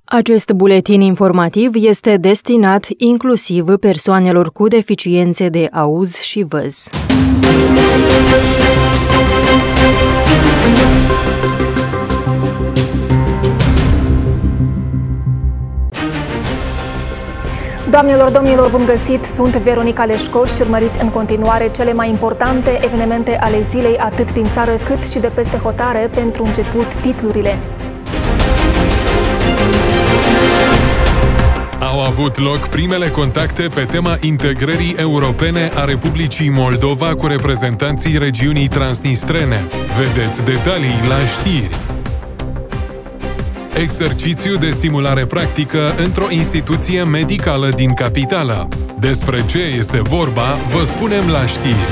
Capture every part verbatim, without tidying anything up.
Acest buletin informativ este destinat inclusiv persoanelor cu deficiențe de auz și văz. Doamnelor, domnilor, bun găsit! Sunt Veronica Leșco și urmăriți în continuare cele mai importante evenimente ale zilei, atât din țară cât și de peste hotare. Pentru început, titlurile. Au avut loc primele contacte pe tema integrării europene a Republicii Moldova cu reprezentanții regiunii transnistrene. Vedeți detalii la știri. Exercițiu de simulare practică într-o instituție medicală din capitală. Despre ce este vorba, vă spunem la știri.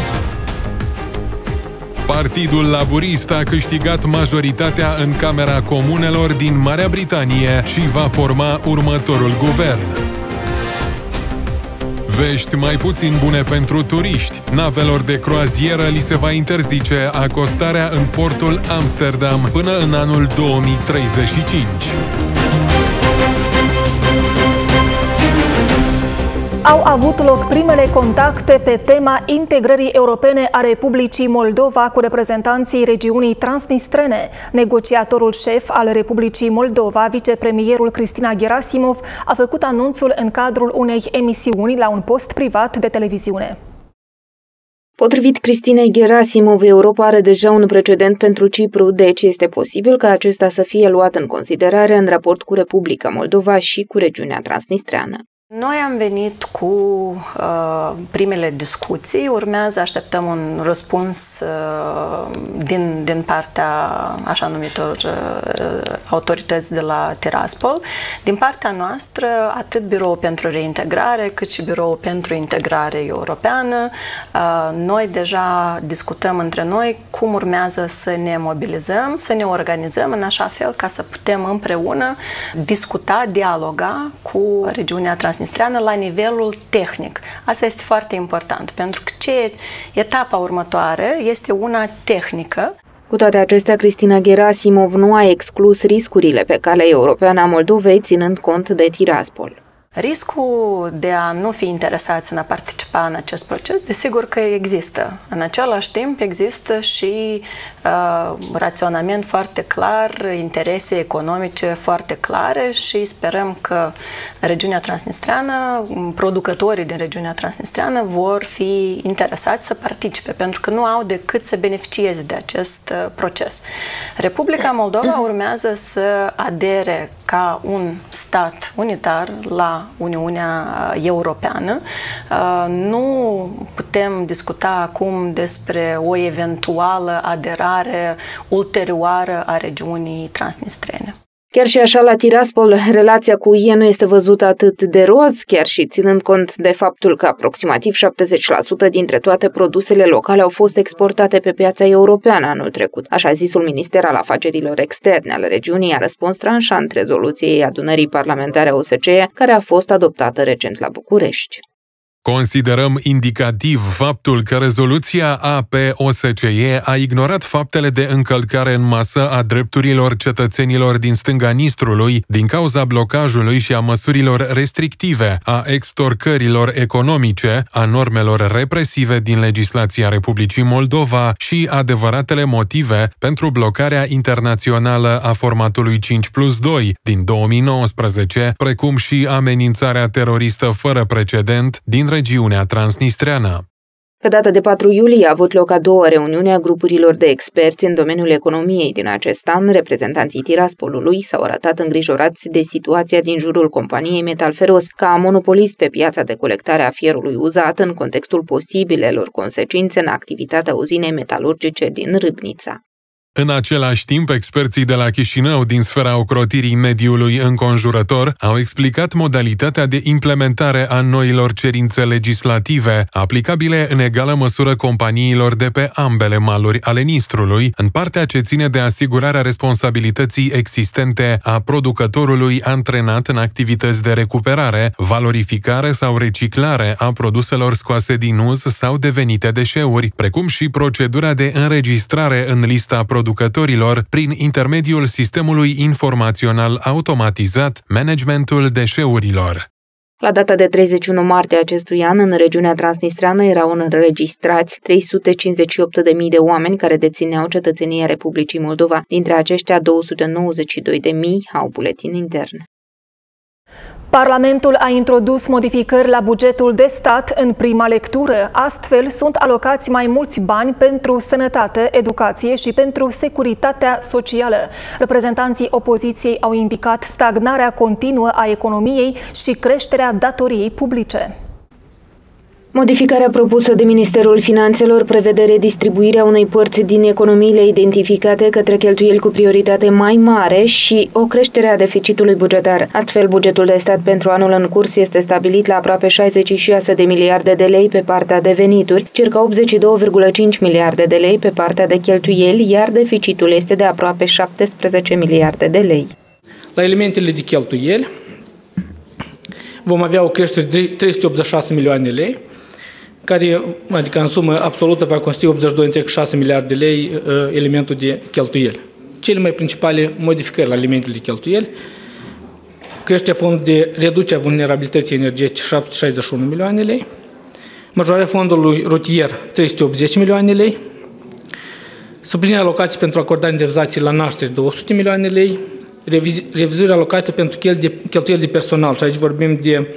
Partidul Laburist a câștigat majoritatea în Camera Comunelor din Marea Britanie și va forma următorul guvern. Vești mai puțin bune pentru turiști. Navelor de croazieră li se va interzice acostarea în portul Amsterdam până în anul două mii treizeci și cinci. Au avut loc primele contacte pe tema integrării europene a Republicii Moldova cu reprezentanții regiunii transnistrene. Negociatorul șef al Republicii Moldova, vicepremierul Cristina Gerasimov, a făcut anunțul în cadrul unei emisiuni la un post privat de televiziune. Potrivit Cristinei Gerasimov, Europa are deja un precedent pentru Cipru, deci este posibil ca acesta să fie luat în considerare în raport cu Republica Moldova și cu regiunea transnistreană. Noi am venit cu uh, primele discuții, urmează, așteptăm un răspuns uh, din, din partea așa numitor uh, autorități de la Tiraspol. Din partea noastră, atât Biroul pentru Reintegrare, cât și Biroul pentru Integrare Europeană, uh, noi deja discutăm între noi cum urmează să ne mobilizăm, să ne organizăm în așa fel ca să putem împreună discuta, dialoga cu regiunea transnistreană la nivelul tehnic. Asta este foarte important, pentru că ce etapa următoare este una tehnică. Cu toate acestea, Cristina Gerasimov nu a exclus riscurile pe calea europeană a Moldovei, ținând cont de Tiraspol. Riscul de a nu fi interesați în a participa în acest proces, desigur că există. În același timp există și uh, raționament foarte clar, interese economice foarte clare și sperăm că regiunea transnistreană, producătorii din regiunea transnistreană vor fi interesați să participe, pentru că nu au decât să beneficieze de acest uh, proces. Republica Moldova urmează să adere ca un stat unitar la Uniunea Europeană. Nu putem discuta acum despre o eventuală aderare ulterioară a regiunii transnistrene. Chiar și așa, la Tiraspol, relația cu U E nu este văzută atât de roz, chiar și ținând cont de faptul că aproximativ șaptezeci la sută dintre toate produsele locale au fost exportate pe piața europeană anul trecut. Așa zisul minister al afacerilor externe al regiunii a răspuns tranșant rezoluției adunării parlamentare O S C E, care a fost adoptată recent la București. Considerăm indicativ faptul că rezoluția A P O S C E a ignorat faptele de încălcare în masă a drepturilor cetățenilor din stânga Nistrului din cauza blocajului și a măsurilor restrictive, a extorcărilor economice, a normelor represive din legislația Republicii Moldova și adevăratele motive pentru blocarea internațională a formatului cinci plus doi din două mii nouăsprezece, precum și amenințarea teroristă fără precedent din regiunea transnistreană. Pe data de patru iulie a avut loc a doua reuniune a grupurilor de experți în domeniul economiei din acest an. Reprezentanții Tiraspolului s-au arătat îngrijorați de situația din jurul companiei Metalferos ca monopolist pe piața de colectare a fierului uzat în contextul posibilelor consecințe în activitatea uzinei metalurgice din Râbnița. În același timp, experții de la Chișinău din sfera ocrotirii mediului înconjurător au explicat modalitatea de implementare a noilor cerințe legislative, aplicabile în egală măsură companiilor de pe ambele maluri ale Nistrului, în partea ce ține de asigurarea responsabilității existente a producătorului antrenat în activități de recuperare, valorificare sau reciclare a produselor scoase din uz sau devenite deșeuri, precum și procedura de înregistrare în lista produselor producătorilor prin intermediul sistemului informațional automatizat Managementul deșeurilor. La data de treizeci și unu martie acestui an, în regiunea transnistreană erau înregistrați trei sute cincizeci și opt de mii de oameni care dețineau cetățenia Republicii Moldova. Dintre aceștia, două sute nouăzeci și doi de mii au buletin intern. Parlamentul a introdus modificări la bugetul de stat în prima lectură. Astfel, sunt alocați mai mulți bani pentru sănătate, educație și pentru securitatea socială. Reprezentanții opoziției au indicat stagnarea continuă a economiei și creșterea datoriei publice. Modificarea propusă de Ministerul Finanțelor prevede redistribuirea unei părți din economiile identificate către cheltuieli cu prioritate mai mare și o creștere a deficitului bugetar. Astfel, bugetul de stat pentru anul în curs este stabilit la aproape șaizeci și șase de miliarde de lei pe partea de venituri, circa optzeci și doi virgulă cinci miliarde de lei pe partea de cheltuieli, iar deficitul este de aproape șaptesprezece miliarde de lei. La elementele de cheltuieli vom avea o creștere de trei sute optzeci și șase milioane de lei, care, adică în sumă absolută, va constitui optzeci și doi virgulă șase miliarde de lei elementul de cheltuieli. Cele mai principale modificări la elementele de cheltuieli: creșterea fondului de reducere a vulnerabilității energetice, șapte sute șaizeci și unu milioane de lei, majorarea fondului rutier, trei sute optzeci milioane de lei, sublinierea alocației pentru acordarea indemnizației la naștere, două sute milioane de lei, revizuirea alocației pentru cheltuieli de personal, și aici vorbim de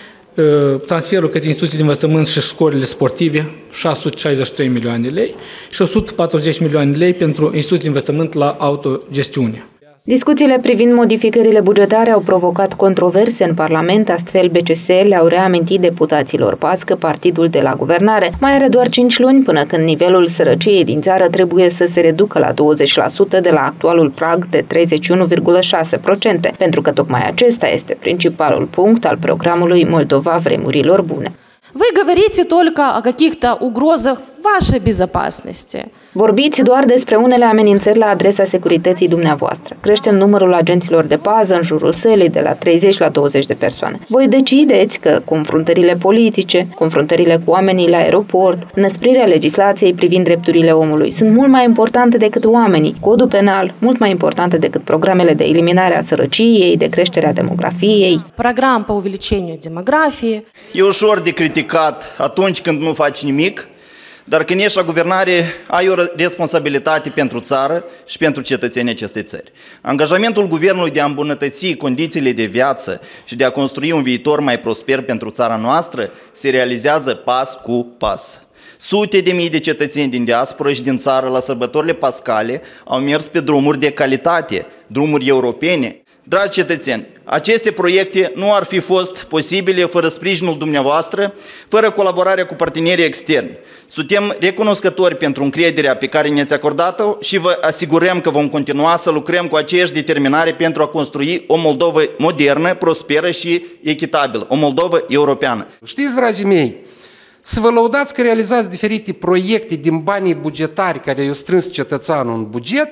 transferul către instituții de învățământ și școlile sportive, șase sute șaizeci și trei milioane de lei, și o sută patruzeci milioane de lei pentru instituții de învățământ la autogestiune. Discuțiile privind modificările bugetare au provocat controverse în Parlament, astfel B C S le-au reamintit deputaților P A S că partidul de la guvernare mai are doar cinci luni până când nivelul sărăciei din țară trebuie să se reducă la douăzeci la sută de la actualul prag de treizeci și unu virgulă șase la sută, pentru că tocmai acesta este principalul punct al programului Moldova Vremurilor Bune. Вы говорите только о каких-то угрозах вашей безопасности. Vorbiți doar despre unele amenințări la adresa securității dumneavoastră. Creștem numărul agenților de pază în jurul sălii de la treizeci la douăzeci de persoane. Voi decideți că confruntările politice, confruntările cu oamenii la aeroport, înăsprirea legislației privind drepturile omului sunt mult mai importante decât oamenii, codul penal mult mai importante decât programele de eliminare a sărăciei, de creșterea demografiei. Program pe увеличению demografie. E ușor de criticat atunci când nu faci nimic, dar când ești la guvernare, ai o responsabilitate pentru țară și pentru cetățenii acestei țări. Angajamentul guvernului de a îmbunătăți condițiile de viață și de a construi un viitor mai prosper pentru țara noastră se realizează pas cu pas. Sute de mii de cetățeni din diaspora și din țară la sărbătorile pascale au mers pe drumuri de calitate, drumuri europene. Dragi cetățeni, aceste proiecte nu ar fi fost posibile fără sprijinul dumneavoastră, fără colaborarea cu partenerii externi. Suntem recunoscători pentru încrederea pe care ne-ați acordat-o și vă asigurăm că vom continua să lucrăm cu aceeași determinare pentru a construi o Moldovă modernă, prosperă și echitabilă, o Moldovă europeană. Știți, dragii mei, să vă lăudați că realizați diferite proiecte din banii bugetari care i-au strâns cetățeanul în buget,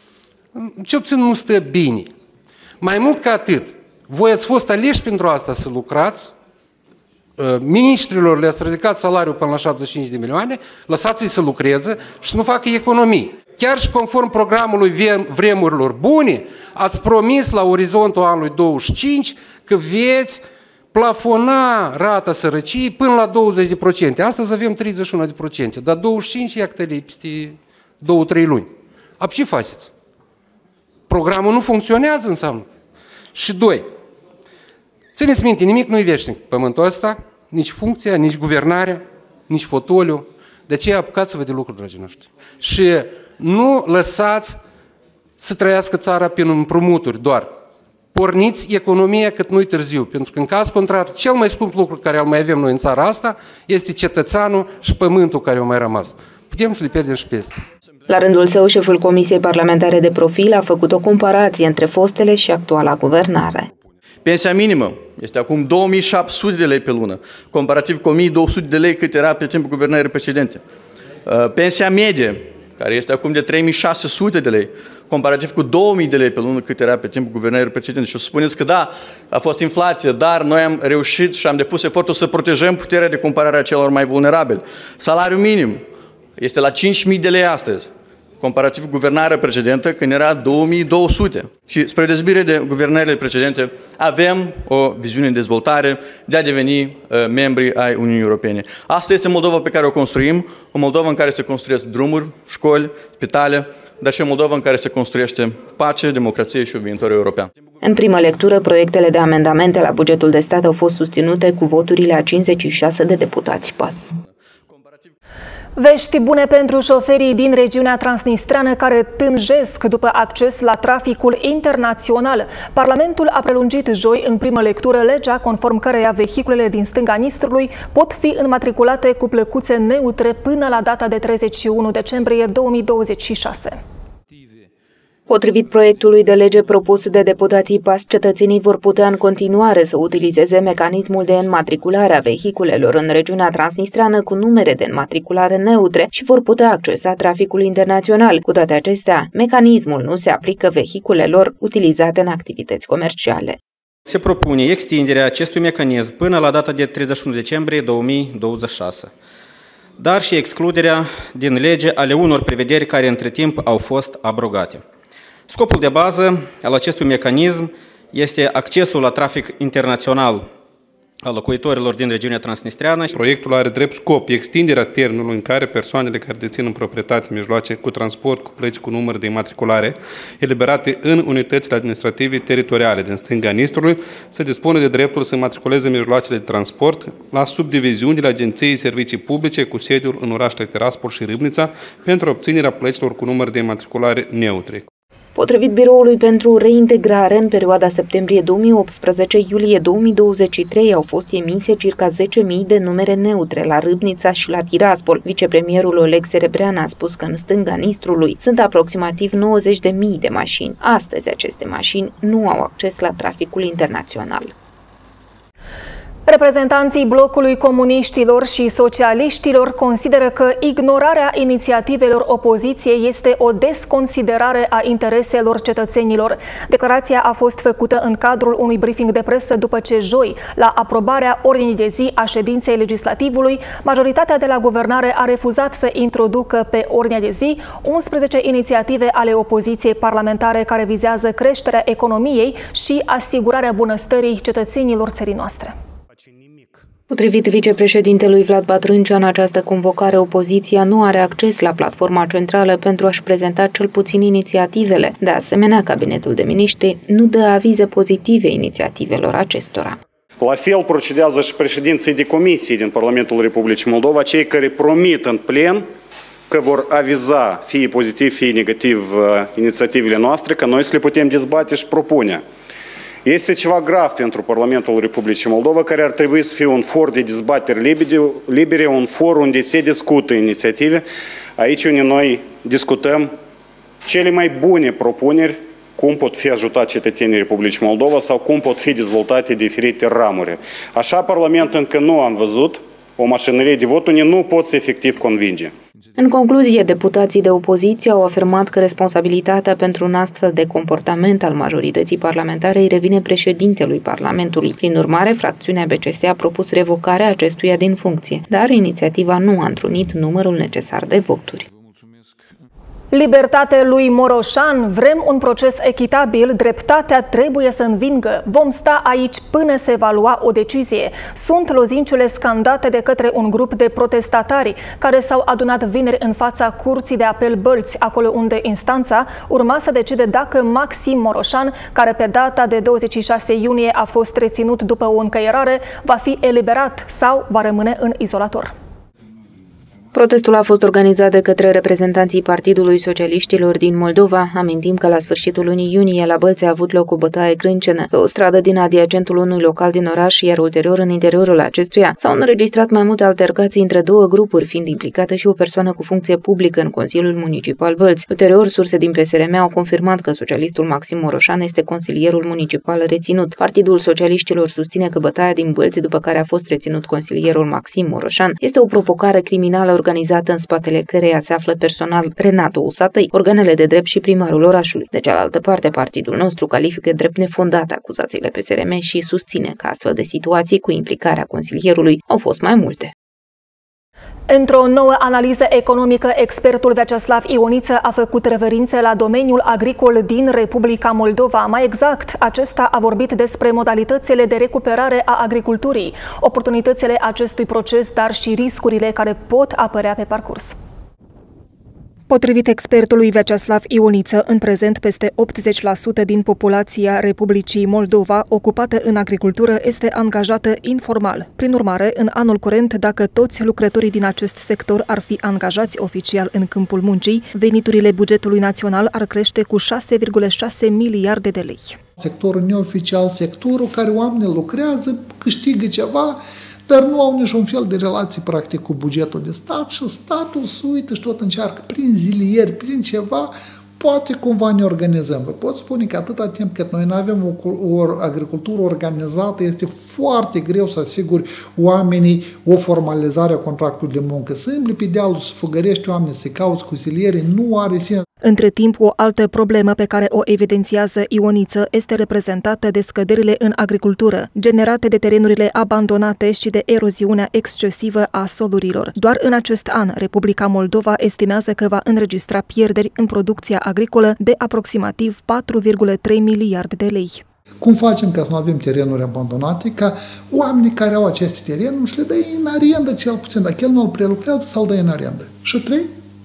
ce obțin nu stă bine. Mai mult ca atât, voi ați fost aleși pentru asta să lucrați, miniștrilor le-ați ridicat salariul până la șaptezeci și cinci de milioane, lăsați-i să lucreze și să nu facă economii. Chiar și conform programului Vremurilor Bune, ați promis la orizontul anului douăzeci și cinci că veți plafona rata sărăciei până la douăzeci de procente. Astăzi avem treizeci și unu de procente, dar douăzeci și cinci iată-le peste două trei luni. Ab ce faceți? Programul nu funcționează, înseamnă. Și doi, țineți minte, nimic nu-i veșnic pe pământul ăsta, nici funcția, nici guvernarea, nici fotoliu. De aceea apucați-vă de lucruri, dragii noștri. Și nu lăsați să trăiască țara prin împrumuturi doar. Porniți economia cât nu-i târziu, pentru că în caz contrar, cel mai scump lucru care îl mai avem noi în țara asta este cetățeanul și pământul care a mai rămas. Putem să le pierdem și peste. La rândul său, șeful Comisiei Parlamentare de Profil a făcut o comparație între fostele și actuala guvernare. Pensia minimă este acum două mii șapte sute de lei pe lună, comparativ cu o mie două sute de lei cât era pe timpul guvernării precedente. Pensia medie, care este acum de trei mii șase sute de lei, comparativ cu două mii de lei pe lună cât era pe timpul guvernării precedente. Și o să spuneți că da, a fost inflație, dar noi am reușit și am depus efortul să protejăm puterea de cumpărare a celor mai vulnerabili. Salariul minim este la cinci mii de lei astăzi. comparativ guvernarea precedentă, când era două mii două sute. Și spre deosebire de guvernările precedente, avem o viziune de dezvoltare de a deveni uh, membri ai Uniunii Europene. Asta este Moldova pe care o construim, o Moldova în care se construiesc drumuri, școli, spitale, dar și o Moldova în care se construiește pace, democrație și un viitor european. În primă lectură, proiectele de amendamente la bugetul de stat au fost susținute cu voturile a cincizeci și șase de deputați P A S. Vești bune pentru șoferii din regiunea transnistreană care tânjesc după acces la traficul internațional. Parlamentul a prelungit joi în primă lectură legea conform căreia vehiculele din stânga Nistrului pot fi înmatriculate cu plăcuțe neutre până la data de treizeci și unu decembrie două mii douăzeci și șase. Potrivit proiectului de lege propus de deputații P A S, cetățenii vor putea în continuare să utilizeze mecanismul de înmatriculare a vehiculelor în regiunea transnistreană cu numere de înmatriculare neutre și vor putea accesa traficul internațional. Cu toate acestea, mecanismul nu se aplică vehiculelor utilizate în activități comerciale. Se propune extinderea acestui mecanism până la data de treizeci și unu decembrie două mii douăzeci și șase, dar și excluderea din lege ale unor prevederi care între timp au fost abrogate. Scopul de bază al acestui mecanism este accesul la trafic internațional al locuitorilor din regiunea transnistreană. Proiectul are drept scop extinderea termenului în care persoanele care dețin în proprietate mijloace cu transport cu plăci cu număr de imatriculare eliberate în unitățile administrative teritoriale din stânga Nistrului să dispună de dreptul să matriculeze mijloacele de transport la subdiviziunile Agenției Servicii Publice cu sediul în orașele Tiraspol și Râbnița pentru obținerea plăcilor cu număr de imatriculare neutre. Potrivit Biroului pentru Reintegrare, în perioada septembrie două mii optsprezece-iulie două mii douăzeci și trei au fost emise circa zece mii de numere neutre la Râbnița și la Tiraspol. Vicepremierul Oleg Serebrean a spus că în stânga Nistrului sunt aproximativ nouăzeci de mii de mașini. Astăzi aceste mașini nu au acces la traficul internațional. Reprezentanții blocului comuniștilor și socialiștilor consideră că ignorarea inițiativelor opoziției este o desconsiderare a intereselor cetățenilor. Declarația a fost făcută în cadrul unui briefing de presă după ce joi, la aprobarea ordinii de zi a ședinței legislativului, majoritatea de la guvernare a refuzat să introducă pe ordinea de zi unsprezece inițiative ale opoziției parlamentare care vizează creșterea economiei și asigurarea bunăstării cetățenilor țării noastre. Potrivit vicepreședintelui Vlad Batrâncea, în această convocare, opoziția nu are acces la platforma centrală pentru a-și prezenta cel puțin inițiativele. De asemenea, cabinetul de miniștri nu dă avize pozitive inițiativelor acestora. La fel procedează și președinții de comisii din Parlamentul Republicii Moldova, cei care promit în plen că vor aviza, fie pozitiv, fie negativ, inițiativele noastre, că noi să le putem dezbate și propune. Este ceva grav pentru Parlamentul Republicii Moldova, care ar trebui să fie un for de dezbateri libere, un for unde se discută inițiative, aici unde noi discutăm cele mai bune propuneri, cum pot fi ajutat cetățenii Republicii Moldova sau cum pot fi dezvoltate diferite ramuri. Așa Parlament încă nu am văzut o mașinărie de vot unde nu pot să efectiv convinge. În concluzie, deputații de opoziție au afirmat că responsabilitatea pentru un astfel de comportament al majorității parlamentare îi revine președintelui Parlamentului. Prin urmare, fracțiunea B C S a propus revocarea acestuia din funcție, dar inițiativa nu a întrunit numărul necesar de voturi. Libertate lui Moroșan, vrem un proces echitabil, dreptatea trebuie să învingă. Vom sta aici până se va lua o decizie. Sunt lozinciile scandate de către un grup de protestatari care s-au adunat vineri în fața Curții de Apel Bălți, acolo unde instanța urma să decide dacă Maxim Moroșan, care pe data de douăzeci și șase iunie a fost reținut după o încăierare, va fi eliberat sau va rămâne în izolator. Protestul a fost organizat de către reprezentanții Partidului Socialiștilor din Moldova. Amintim că la sfârșitul lunii iunie la Bălți a avut loc o bătaie crâncenă pe o stradă din adiacentul unui local din oraș, iar ulterior în interiorul acestuia s-au înregistrat mai multe altercații între două grupuri, fiind implicată și o persoană cu funcție publică în Consiliul Municipal Bălți. Ulterior, surse din P S R M au confirmat că socialistul Maxim Moroșan este consilierul municipal reținut. Partidul Socialiștilor susține că bătaia din Bălți, după care a fost reținut consilierul Maxim Moroșan, este o provocare criminală organizată în spatele căreia se află personal Renato Usatăi, organele de drept și primarul orașului. De cealaltă parte, partidul nostru califică drept nefondate acuzațiile P S R M și susține că astfel de situații cu implicarea consilierului au fost mai multe. Într-o nouă analiză economică, expertul Vyacheslav Ioniță a făcut referințe la domeniul agricol din Republica Moldova. Mai exact, acesta a vorbit despre modalitățile de recuperare a agriculturii, oportunitățile acestui proces, dar și riscurile care pot apărea pe parcurs. Potrivit expertului Vyacheslav Ioniță, în prezent peste optzeci la sută din populația Republicii Moldova ocupată în agricultură este angajată informal. Prin urmare, în anul curent, dacă toți lucrătorii din acest sector ar fi angajați oficial în câmpul muncii, veniturile bugetului național ar crește cu șase virgulă șase miliarde de lei. Sectorul neoficial, sectorul care oamenii lucrează, câștigă ceva, dar nu au niciun fel de relații practic cu bugetul de stat și statul se uită și tot încearcă prin zilieri, prin ceva, poate cumva ne organizăm. Vă pot spune că atâta timp cât noi nu avem o, o agricultură organizată, este foarte greu să asiguri oamenii o formalizare a contractului de muncă. Să îmbli pe dealul, să fugărești oamenii, să cauți cu zilieri, nu are sens. Între timp, o altă problemă pe care o evidențiază Ioniță este reprezentată de scăderile în agricultură, generate de terenurile abandonate și de eroziunea excesivă a solurilor. Doar în acest an, Republica Moldova estimează că va înregistra pierderi în producția agricolă de aproximativ patru virgulă trei miliarde de lei. Cum facem ca să nu avem terenuri abandonate, ca oamenii care au aceste terenuri să le dai în arendă cel puțin, dacă el nu îl prelucrează, să-l dai în arendă. Și trei,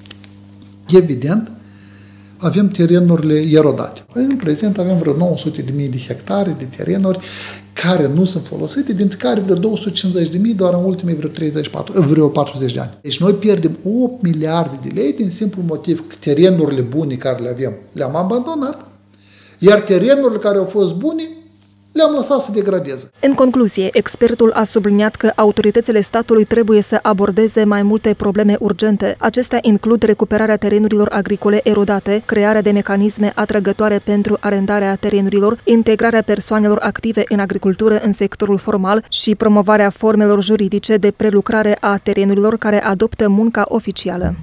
evident, avem terenurile erodate. În prezent avem vreo nouă sute de mii de hectare de terenuri care nu sunt folosite, dintre care vreo două sute cincizeci de mii doar în ultimii vreo, treizeci, vreo patruzeci de ani. Deci noi pierdem opt miliarde de lei din simplu motiv că terenurile bune care le avem le-am abandonat, iar terenurile care au fost bune le-am lăsat să degradeze. În concluzie, expertul a subliniat că autoritățile statului trebuie să abordeze mai multe probleme urgente. Acestea includ recuperarea terenurilor agricole erodate, crearea de mecanisme atrăgătoare pentru arendarea terenurilor, integrarea persoanelor active în agricultură în sectorul formal și promovarea formelor juridice de prelucrare a terenurilor care adoptă munca oficială.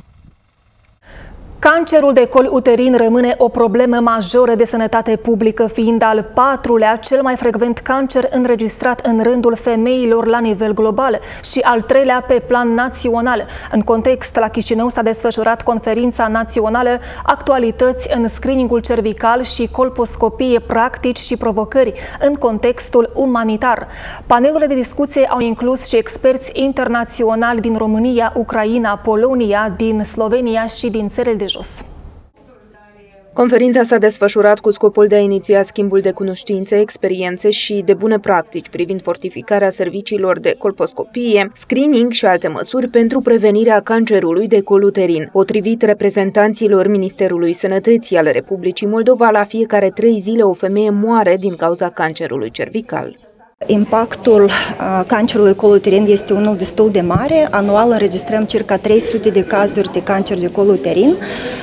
Cancerul de col uterin rămâne o problemă majoră de sănătate publică, fiind al patrulea cel mai frecvent cancer înregistrat în rândul femeilor la nivel global și al treilea pe plan național. În context, la Chișinău s-a desfășurat conferința națională Actualități în screeningul cervical și colposcopie, practici și provocări în contextul umanitar. Panelurile de discuție au inclus și experți internaționali din România, Ucraina, Polonia, din Slovenia și din țările de jos. Conferința s-a desfășurat cu scopul de a iniția schimbul de cunoștințe, experiențe și de bune practici privind fortificarea serviciilor de colposcopie, screening și alte măsuri pentru prevenirea cancerului de col uterin. Potrivit reprezentanților Ministerului Sănătății al Republicii Moldova, la fiecare trei zile o femeie moare din cauza cancerului cervical. Impactul cancerului col uterin este unul destul de mare. Anual înregistrăm circa trei sute de cazuri de cancer de col uterin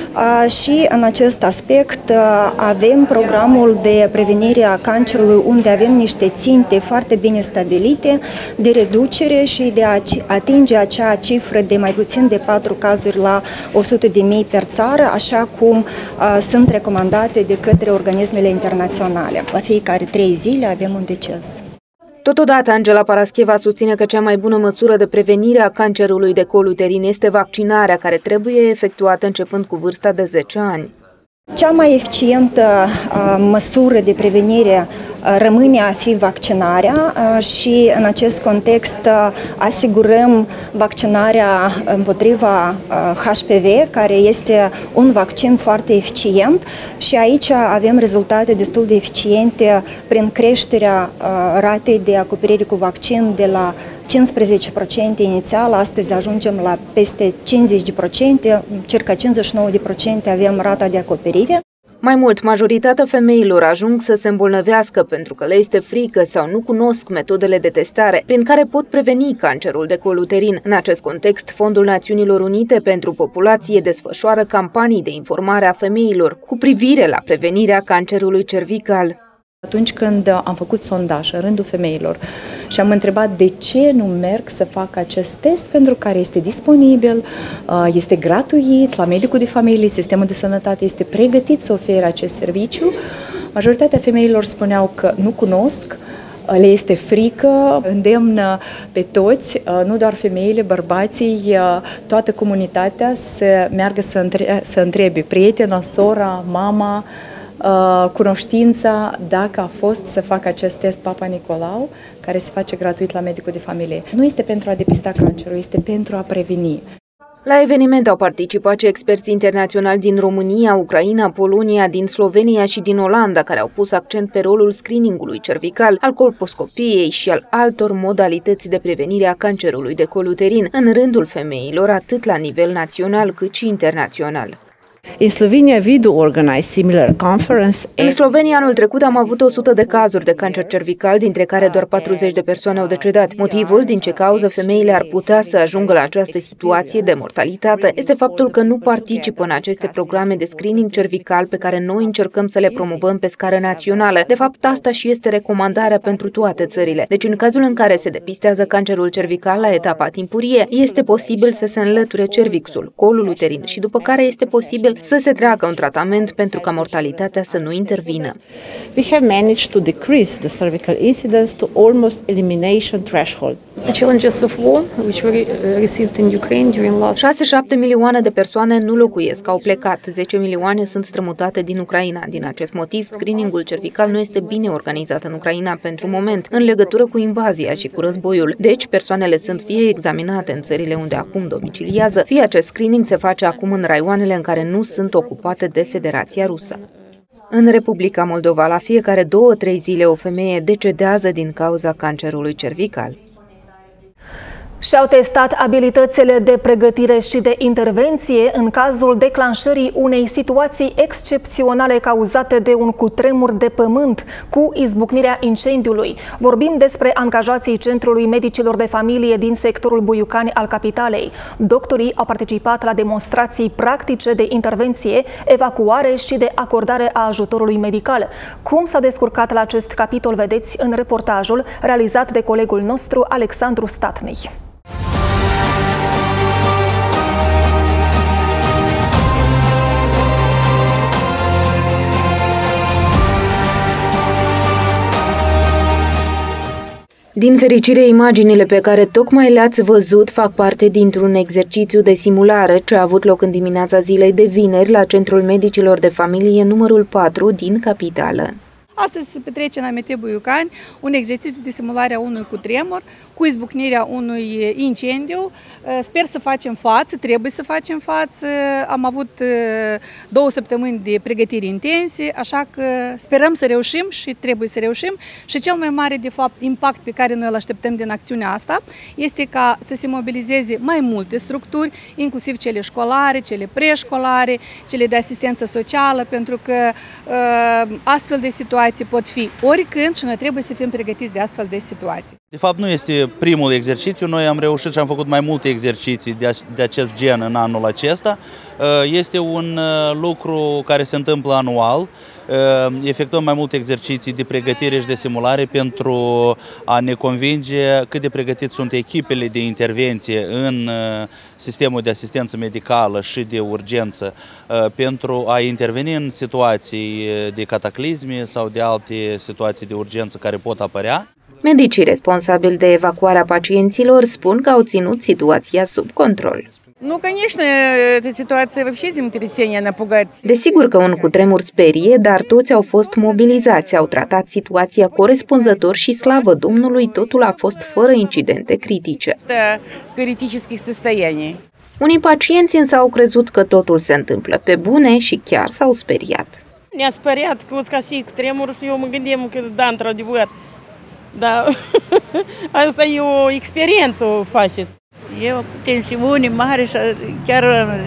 și în acest aspect avem programul de prevenire a cancerului, unde avem niște ținte foarte bine stabilite de reducere și de a atinge acea cifră de mai puțin de patru cazuri la o sută de mii per țară, așa cum sunt recomandate de către organismele internaționale. La fiecare trei zile avem un deces. Totodată, Angela Parascheva susține că cea mai bună măsură de prevenire a cancerului de col uterin este vaccinarea, care trebuie efectuată începând cu vârsta de zece ani. Cea mai eficientă măsură de prevenire rămâne a fi vaccinarea și în acest context asigurăm vaccinarea împotriva H P V, care este un vaccin foarte eficient și aici avem rezultate destul de eficiente prin creșterea ratei de acoperire cu vaccin de la cincisprezece la sută inițial, astăzi ajungem la peste cincizeci la sută, circa cincizeci și nouă la sută avem rata de acoperire. Mai mult, majoritatea femeilor ajung să se îmbolnăvească pentru că le este frică sau nu cunosc metodele de testare prin care pot preveni cancerul de col uterin. În acest context, Fondul Națiunilor Unite pentru Populație desfășoară campanii de informare a femeilor cu privire la prevenirea cancerului cervical. Atunci când am făcut sondaj în rândul femeilor și am întrebat de ce nu merg să fac acest test, pentru care este disponibil, este gratuit, la medicul de familie, sistemul de sănătate este pregătit să ofere acest serviciu, majoritatea femeilor spuneau că nu cunosc, le este frică, îndemnă pe toți, nu doar femeile, bărbații, toată comunitatea să meargă să, între, să întrebe prietena, sora, mama, cunoștința dacă a fost să facă acest test Papa Nicolau, care se face gratuit la medicul de familie. Nu este pentru a depista cancerul, este pentru a preveni. La eveniment au participat și experți internaționali din România, Ucraina, Polonia, din Slovenia și din Olanda, care au pus accent pe rolul screeningului cervical, al colposcopiei și al altor modalități de prevenire a cancerului de col uterin în rândul femeilor, atât la nivel național cât și internațional. In Slovenia we do organize similar conference. În Slovenia anul trecut am avut o sută de cazuri de cancer cervical, dintre care doar patruzeci de persoane au decedat. Motivul din ce cauză femeile ar putea să ajungă la această situație de mortalitate este faptul că nu participă în aceste programe de screening cervical pe care noi încercăm să le promovăm pe scară națională. De fapt, asta și este recomandarea pentru toate țările. Deci, în cazul în care se depistează cancerul cervical la etapa timpurie, este posibil să se înlăture cervixul, colul uterin și după care este posibil să se treacă un tratament pentru ca mortalitatea să nu intervină. We have managed to decrease the cervical incidence to almost elimination threshold. The challenges of war which were received in Ukraine during last șase șapte milioane de persoane nu locuiesc, au plecat, zece milioane sunt strămutate din Ucraina. Din acest motiv, screeningul cervical nu este bine organizat în Ucraina pentru moment, în legătură cu invazia și cu războiul. Deci, persoanele sunt fie examinate în țările unde acum domiciliază, fie acest screening se face acum în raioanele în care nu sunt ocupate de Federația Rusă. În Republica Moldova, la fiecare două-trei zile, o femeie decedează din cauza cancerului cervical. Și-au testat abilitățile de pregătire și de intervenție în cazul declanșării unei situații excepționale cauzate de un cutremur de pământ cu izbucnirea incendiului. Vorbim despre angajații Centrului Medicilor de Familie din sectorul Buiucani al capitalei. Doctorii au participat la demonstrații practice de intervenție, evacuare și de acordare a ajutorului medical. Cum s-au descurcat la acest capitol vedeți în reportajul realizat de colegul nostru Alexandru Statnei. Din fericire, imaginile pe care tocmai le-ați văzut fac parte dintr-un exercițiu de simulare ce a avut loc în dimineața zilei de vineri la Centrul Medicilor de Familie numărul patru din capitală. Astăzi se petrece în A M T Buiucani un exercițiu de simulare a unui cutremur cu izbucnirea unui incendiu. Sper să facem față, trebuie să facem față. Am avut două săptămâni de pregătiri intense, așa că sperăm să reușim și trebuie să reușim. Și cel mai mare, de fapt, impact pe care noi îl așteptăm din acțiunea asta este ca să se mobilizeze mai multe structuri, inclusiv cele școlare, cele preșcolare, cele de asistență socială, pentru că astfel de situații pot fi oricând și noi trebuie să fim pregătiți de astfel de situații. De fapt, nu este primul exercițiu. Noi am reușit și am făcut mai multe exerciții de acest gen în anul acesta. Este un lucru care se întâmplă anual. Efectuăm mai multe exerciții de pregătire și de simulare pentru a ne convinge cât de pregătiți sunt echipele de intervenție în sistemul de asistență medicală și de urgență pentru a interveni în situații de cataclisme sau de alte situații de urgență care pot apărea. Medicii responsabili de evacuarea pacienților spun că au ținut situația sub control. Nu, конечно, эта ситуация вообще землетрясения напугает. Desigur că un cutremur sperie, dar toți au fost mobilizați, au tratat situația corespunzător și, slavă Domnului, totul a fost fără incidente critice. Критических состояний. Unii pacienți însă au crezut că totul se întâmplă pe bune și chiar s-au speriat. Ne-a speriat că o să fie cutremur și eu mă gândeam că da, într-adevăr, da, asta e o experiență o faceți. E o tensiune mare și chiar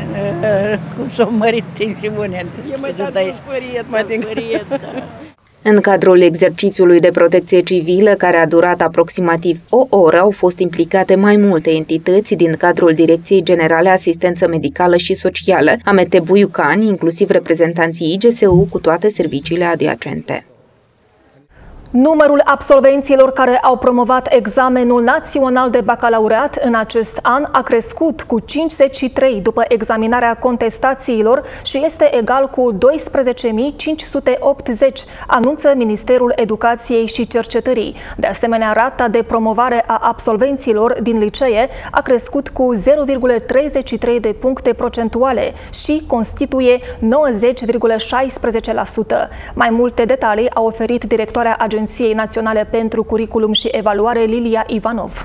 cum s-a mărit tensiunea. E mai tare spăriet, da. În cadrul exercițiului de protecție civilă, care a durat aproximativ o oră, au fost implicate mai multe entități din cadrul Direcției Generale Asistență Medicală și Socială, A M T Buiucani, inclusiv reprezentanții I G S U cu toate serviciile adiacente. Numărul absolvenților care au promovat examenul național de bacalaureat în acest an a crescut cu cincizeci și trei după examinarea contestațiilor și este egal cu doisprezece mii cinci sute optzeci, anunță Ministerul Educației și Cercetării. De asemenea, rata de promovare a absolvenților din licee a crescut cu zero virgulă treizeci și trei de puncte procentuale și constituie nouăzeci virgulă șaisprezece la sută. Mai multe detalii a oferit directoarea Agenției Naționale pentru Curriculum și Evaluare, Lilia Ivanov.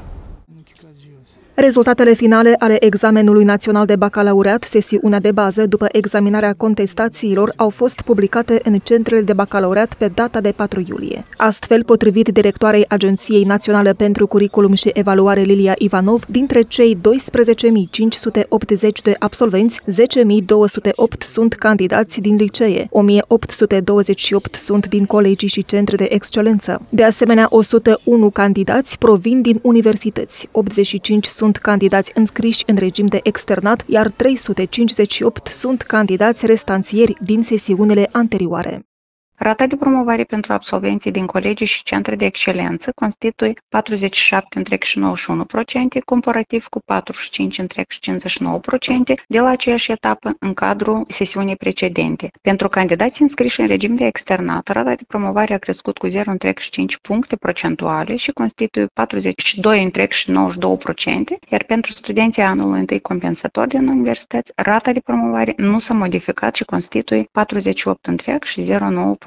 Rezultatele finale ale examenului național de bacalaureat, sesiunea de bază, după examinarea contestațiilor, au fost publicate în centrele de bacalaureat pe data de patru iulie. Astfel, potrivit directoarei Agenției Naționale pentru Curriculum și Evaluare, Lilia Ivanov, dintre cei doisprezece mii cinci sute optzeci de absolvenți, zece mii două sute opt sunt candidați din licee, o mie opt sute douăzeci și opt sunt din colegii și centre de excelență. De asemenea, o sută unu candidați provin din universități, optzeci și cinci sunt sunt candidați înscriși în regim de externat, iar trei sute cincizeci și opt sunt candidați restanțieri din sesiunile anterioare. Rata de promovare pentru absolvenții din colegii și centre de excelență constituie patruzeci și șapte virgulă nouăzeci și unu la sută, comparativ cu patruzeci și cinci virgulă cincizeci și nouă la sută de la aceeași etapă în cadrul sesiunii precedente. Pentru candidații înscriși în regim de externat, rata de promovare a crescut cu zero virgulă cinci puncte procentuale și constituie patruzeci și doi virgulă nouăzeci și doi la sută, iar pentru studenții anului întâi compensator din universități, rata de promovare nu s-a modificat și constituie patruzeci și opt virgulă zero nouă la sută.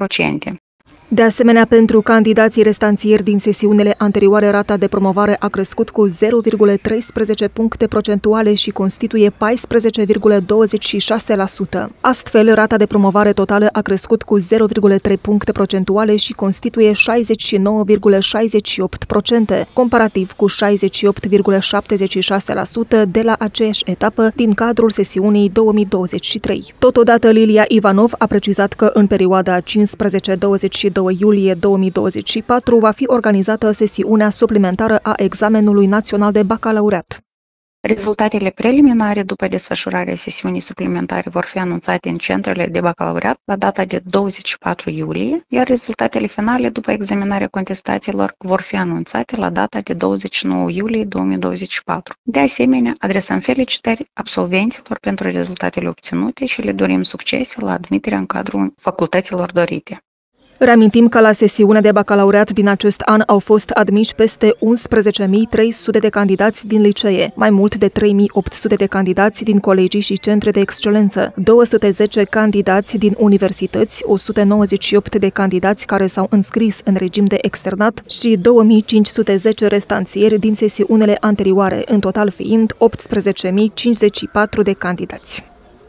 De asemenea, pentru candidații restanțieri din sesiunile anterioare, rata de promovare a crescut cu zero virgulă treisprezece puncte procentuale și constituie paisprezece virgulă douăzeci și șase la sută. Astfel, rata de promovare totală a crescut cu zero virgulă trei puncte procentuale și constituie șaizeci și nouă virgulă șaizeci și opt la sută, comparativ cu șaizeci și opt virgulă șaptezeci și șase la sută de la aceeași etapă din cadrul sesiunii două mii douăzeci și trei. Totodată, Lilia Ivanov a precizat că în perioada cincisprezece douăzeci și doi iulie două mii douăzeci și patru va fi organizată sesiunea suplimentară a examenului național de bacalaureat. Rezultatele preliminare după desfășurarea sesiunii suplimentare vor fi anunțate în centrele de bacalaureat la data de douăzeci și patru iulie, iar rezultatele finale după examinarea contestațiilor vor fi anunțate la data de douăzeci și nouă iulie două mii douăzeci și patru. De asemenea, adresăm felicitări absolvenților pentru rezultatele obținute și le dorim succes la admiterea în cadrul facultăților dorite. Reamintim că la sesiunea de bacalaureat din acest an au fost admiși peste unsprezece mii trei sute de candidați din licee, mai mult de trei mii opt sute de candidați din colegii și centre de excelență, două sute zece candidați din universități, o sută nouăzeci și opt de candidați care s-au înscris în regim de externat și două mii cinci sute zece restanțieri din sesiunile anterioare, în total fiind optsprezece mii cincizeci și patru de candidați.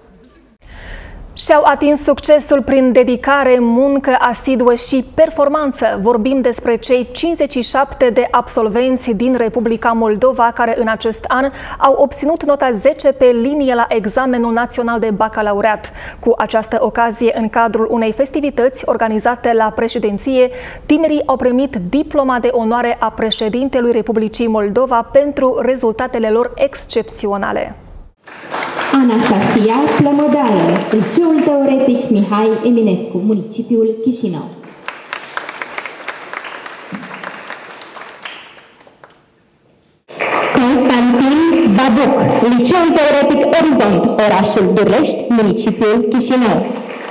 Și-au atins succesul prin dedicare, muncă asiduă și performanță. Vorbim despre cei cincizeci și șapte de absolvenți din Republica Moldova care în acest an au obținut nota zece pe linie la examenul național de bacalaureat. Cu această ocazie, în cadrul unei festivități organizate la președinție, tinerii au primit diploma de onoare a președintelui Republicii Moldova pentru rezultatele lor excepționale. Anastasia Plămădaie, Liceul Teoretic Mihai Eminescu, municipiul Chișinău. Constantin Babuc, Liceul Teoretic Orizont, orașul Durlești, municipiul Chișinău.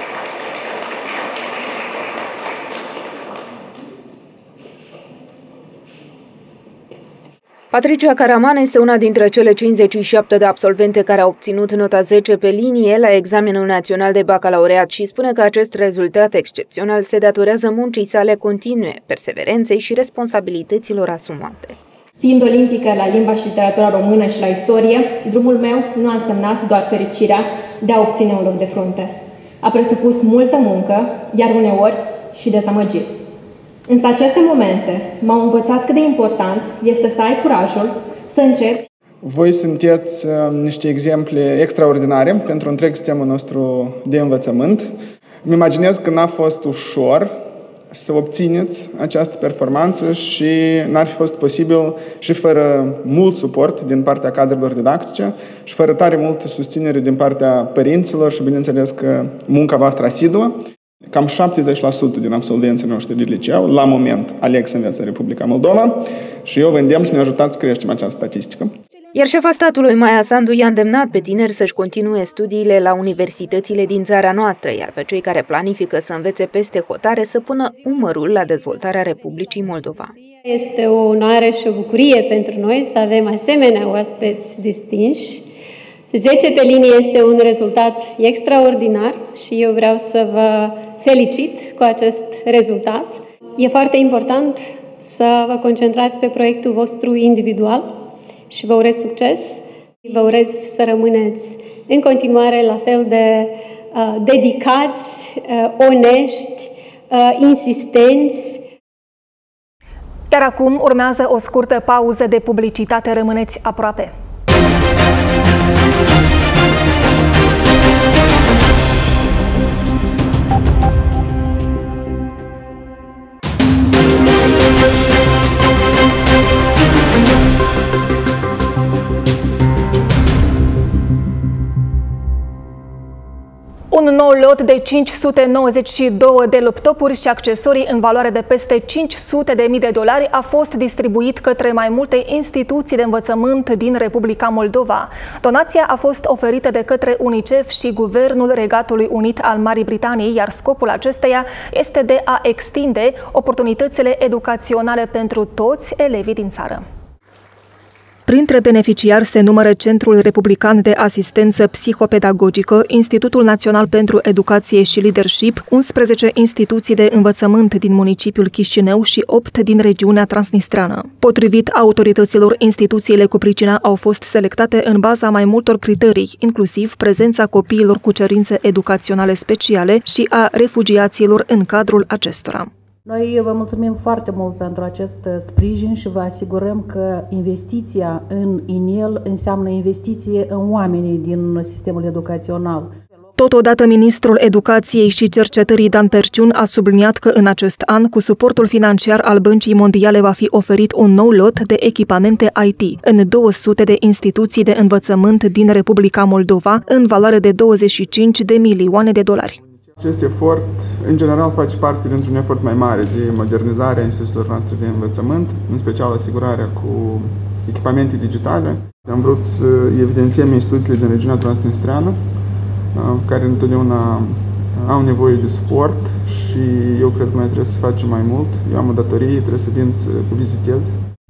Patricia Caraman este una dintre cele cincizeci și șapte de absolvente care au obținut nota zece pe linie la examenul național de bacalaureat și spune că acest rezultat excepțional se datorează muncii sale continue, perseverenței și responsabilităților asumate. Fiind olimpică la limba și literatura română și la istorie, drumul meu nu a însemnat doar fericirea de a obține un loc de frunte. A presupus multă muncă, iar uneori și dezamăgiri. Însă aceste momente m-au învățat cât de important este să ai curajul să începi. Voi sunteți uh, niște exemple extraordinare pentru întreg sistemul nostru de învățământ. Îmi imaginez că n-a fost ușor să obțineți această performanță și n-ar fi fost posibil și fără mult suport din partea cadrelor didactice și fără tare multă susținere din partea părinților și, bineînțeles, că munca voastră asiduă. Cam șaptezeci la sută din absolvenții noștri de liceu, la moment, aleg să învețe în Republica Moldova și eu vă îndemn să ne ajutați să creștem această statistică. Iar șefa statului, Maia Sandu, i-a îndemnat pe tineri să-și continue studiile la universitățile din țara noastră, iar pe cei care planifică să învețe peste hotare să pună umărul la dezvoltarea Republicii Moldova. Este o onoare și o bucurie pentru noi să avem asemenea oaspeți distinși. zece pe linie este un rezultat extraordinar și eu vreau să vă felicit cu acest rezultat. E foarte important să vă concentrați pe proiectul vostru individual și vă urez succes. Vă urez să rămâneți în continuare la fel de uh, dedicați, uh, onești, uh, insistenți. Iar acum urmează o scurtă pauză de publicitate. Rămâneți aproape. Un nou lot de cinci sute nouăzeci și doi de laptopuri și accesorii în valoare de peste cinci sute de mii de dolari a fost distribuit către mai multe instituții de învățământ din Republica Moldova. Donația a fost oferită de către UNICEF și Guvernul Regatului Unit al Marii Britanii, iar scopul acesteia este de a extinde oportunitățile educaționale pentru toți elevii din țară. Printre beneficiari se numără Centrul Republican de Asistență Psihopedagogică, Institutul Național pentru Educație și Leadership, unsprezece instituții de învățământ din municipiul Chișinău și opt din regiunea Transnistreană. Potrivit autorităților, instituțiile cu pricina au fost selectate în baza mai multor criterii, inclusiv prezența copiilor cu cerințe educaționale speciale și a refugiaților în cadrul acestora. Noi vă mulțumim foarte mult pentru acest sprijin și vă asigurăm că investiția în I N E L înseamnă investiție în oamenii din sistemul educațional. Totodată, ministrul Educației și Cercetării Dan Perciun a subliniat că în acest an, cu suportul financiar al Băncii Mondiale, va fi oferit un nou lot de echipamente I T în două sute de instituții de învățământ din Republica Moldova, în valoare de douăzeci și cinci de milioane de dolari. Acest efort, în general, face parte dintr-un efort mai mare de modernizare a instituțiilor noastre de învățământ, în special asigurarea cu echipamente digitale. Am vrut să evidențiem instituțiile din regiunea transnistreană, care întotdeauna au nevoie de suport și eu cred că noi trebuie să facem mai mult. Eu am o datorie, trebuie să vin să vizitez.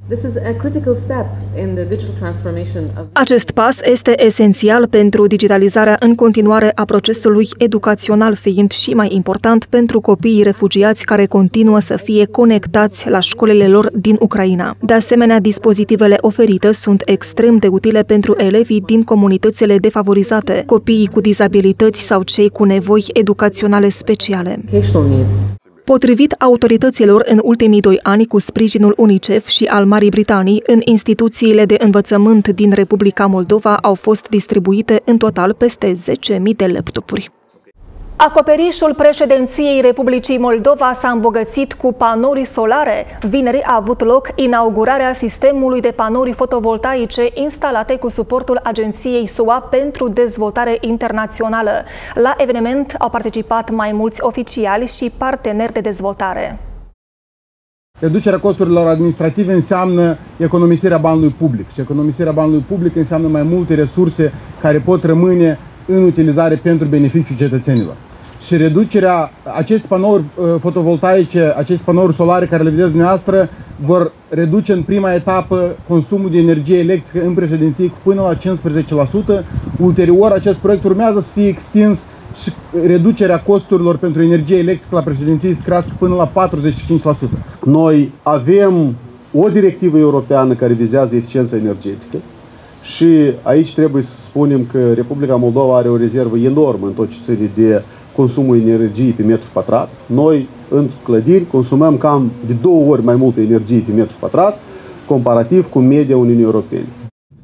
Acest pas este esențial pentru digitalizarea în continuare a procesului educațional, fiind și mai important pentru copiii refugiați care continuă să fie conectați la școlile lor din Ucraina. De asemenea, dispozitivele oferite sunt extrem de utile pentru elevii din comunitățile defavorizate, copiii cu dizabilități sau cei cu nevoi educaționale speciale. Potrivit autorităților, în ultimii doi ani, cu sprijinul UNICEF și al Marii Britanii, în instituțiile de învățământ din Republica Moldova au fost distribuite în total peste zece mii de laptopuri. Acoperișul președinției Republicii Moldova s-a îmbogățit cu panouri solare. Vineri a avut loc inaugurarea sistemului de panouri fotovoltaice instalate cu suportul Agenției S U A pentru Dezvoltare Internațională. La eveniment au participat mai mulți oficiali și parteneri de dezvoltare. Reducerea costurilor administrative înseamnă economisirea banului public și economisirea banului public înseamnă mai multe resurse care pot rămâne în utilizare pentru beneficiul cetățenilor. Și reducerea acestor panouri fotovoltaice, aceste panouri solare care le vedeți dumneavoastră, vor reduce în prima etapă consumul de energie electrică în președinție cu până la cincisprezece la sută. Ulterior, acest proiect urmează să fie extins și reducerea costurilor pentru energie electrică la președinție să crească până la patruzeci și cinci la sută. Noi avem o directivă europeană care vizează eficiența energetică. Și aici trebuie să spunem că Republica Moldova are o rezervă enormă în tot ce ține de consumul energiei pe metru pătrat. Noi, în clădiri, consumăm cam de două ori mai multă energie pe metru pătrat, comparativ cu media Uniunii Europene.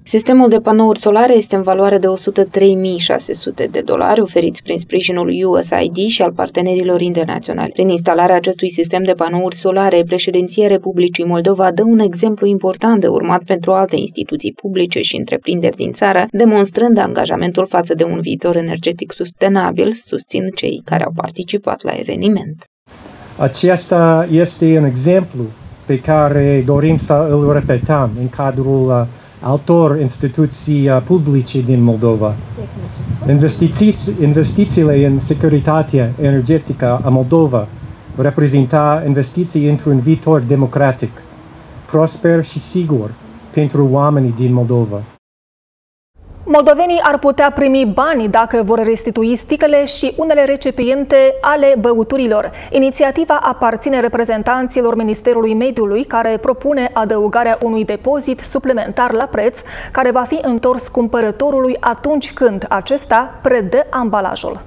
Sistemul de panouri solare este în valoare de o sută trei mii șase sute de dolari, oferiți prin sprijinul U S A I D și al partenerilor internaționali. Prin instalarea acestui sistem de panouri solare, președinția Republicii Moldova dă un exemplu important de urmat pentru alte instituții publice și întreprinderi din țară, demonstrând angajamentul față de un viitor energetic sustenabil, susțin cei care au participat la eveniment. Acesta este un exemplu pe care dorim să îl repetăm în cadrul altor instituții publice din Moldova. Investițiile în securitatea energetică a Moldova reprezintă investiții într-un viitor democratic, prosper și sigur pentru oamenii din Moldova. Moldovenii ar putea primi bani dacă vor restitui sticlele și unele recipiente ale băuturilor. Inițiativa aparține reprezentanților Ministerului Mediului, care propune adăugarea unui depozit suplimentar la preț, care va fi întors cumpărătorului atunci când acesta predă ambalajul.